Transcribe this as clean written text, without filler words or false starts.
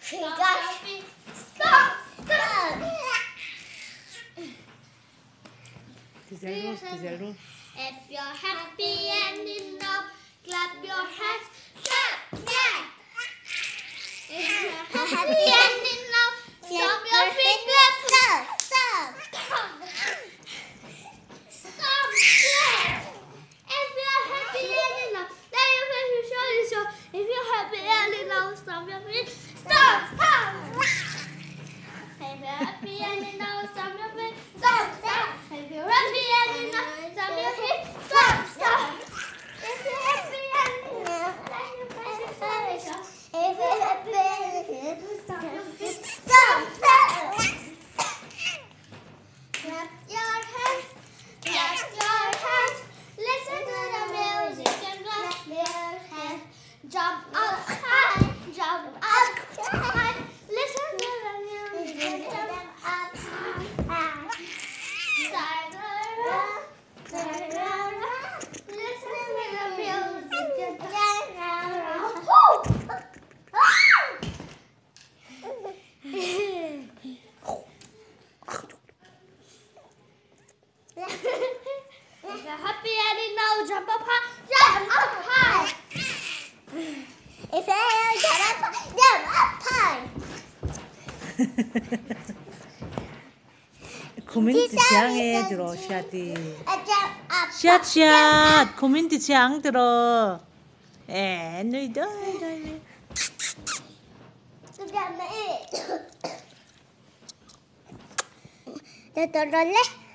Güzel. If you're happy and you know, clap your hands. Clap, yeah. If you're happy and you know, stomp your fingers. Stomp. Yeah. If you're happy and you know, then you can show. If you're happy and you know, stomp your feet. Stomp. If you're happy and you know, stomp your feet. Stomp. If you're happy and you know, stomp your feet. Stomp. If you're happy and you know, then you can show. If you're happy and you know, stomp your feet. Stomp. Clap your hands. Clap your hands. Listen to the music and clap your hands. Jump up high. Jump up high. Listen to the music and jump up high. Listen to the music and if you're happy and you know, jump up high. Jump up high. If you're jump up high. 코멘트 지향해 들어 샷이. Jump up. 샷 코멘트 지향 들어. 너희들. 너 떨어질래?